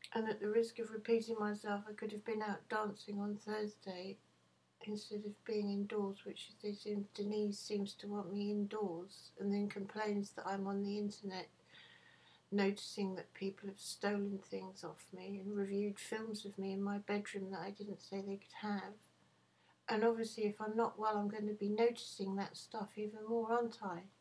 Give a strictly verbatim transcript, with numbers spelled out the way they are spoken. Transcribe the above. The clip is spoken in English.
And at the risk of repeating myself, I could have been out dancing on Thursday instead of being indoors, which they seem, Denise seems to want me indoors, and then complains that I'm on the internet noticing that people have stolen things off me and reviewed films of me in my bedroom that I didn't say they could have. And obviously if I'm not well, I'm going to be noticing that stuff even more, aren't I?